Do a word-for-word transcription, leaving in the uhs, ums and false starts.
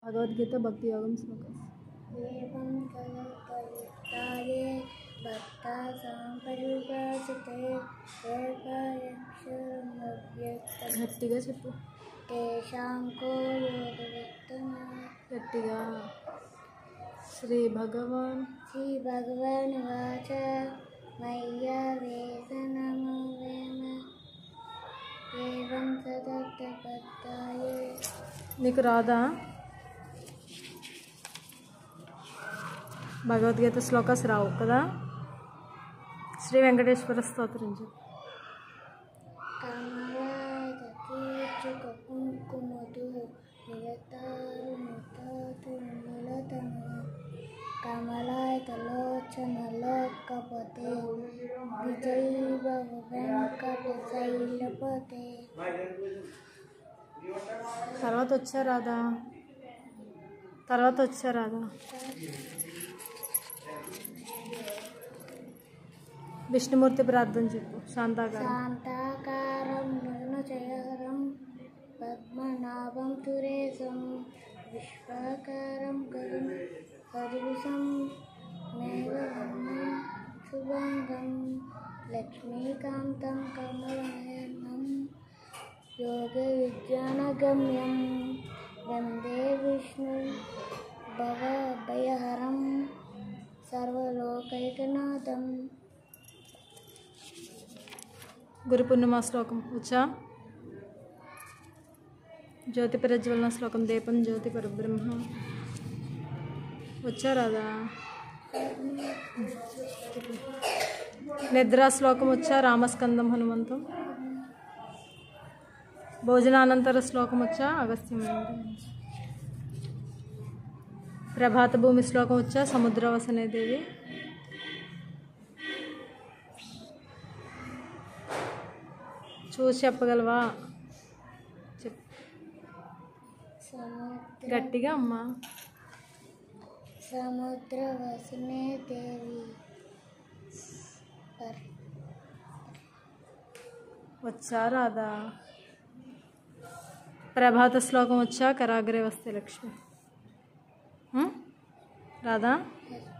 భగవద్గీత భక్తి యోగం శ్లోకం. ఏవం కలకలితాయే భక్తా సంపరిభాషతే ఏకాక్షరమవ్యక్తం. గట్టిగా చెప్పు. తేషాం కో యోగవిత్తమా. గట్టిగా. శ్రీ భగవాన్ శ్రీ భగవాన్ వాచ మయ్యావేశనమో వేమ ఏవం సదర్థపత్తాయే. నీకు రాదా భగవద్గీత శ్లోకాస్ రావు కదా? శ్రీ వెంకటేశ్వర స్తోత్రం చెప్పు. కమలాదకీర్చుక కుంకుమతో నిరతారుముతతునిలతమ కమలాయతలోచనలోకపతే విజయీవ వెంకటశైలపతే. తర్వాత వచ్చా రాదా? తర్వాత వచ్చా రాదా? విష్ణుమూర్తి ప్రార్థన చెప్పు. శాంతాకారం శాంతాకారం నిర్ణచరం పద్మనాభం సురేశం విశ్వాకారం గగన సదృశం మేఘవర్ణం శుభంగం లక్ష్మీకాంతం కమలనయనం యోగ విజ్ఞానగమ్యం వందే విష్ణు భవభయహరం సర్వలోకైకనాథం. గురు పూర్ణిమ శ్లోకం వచ్చా? జ్యోతి ప్రజ్వలన శ్లోకం దీపం జ్యోతి పరబ్రహ్మ వచ్చా రాదా? నిద్రా శ్లోకం వచ్చా? రామస్కందం హనుమంతం. భోజనానంతర శ్లోకం వచ్చా? అగస్త్యం. ప్రభాత భూమి శ్లోకం వచ్చా? సముద్రవసనే దేవి. చూసి చెప్పగలవా? చెప్ గట్టిగా అమ్మా. సముద్రవసనే దేవి వచ్చా రాదా? ప్రభాత శ్లోకం వచ్చా? కరాగ్రే వస్తే లక్ష్మి రాదా?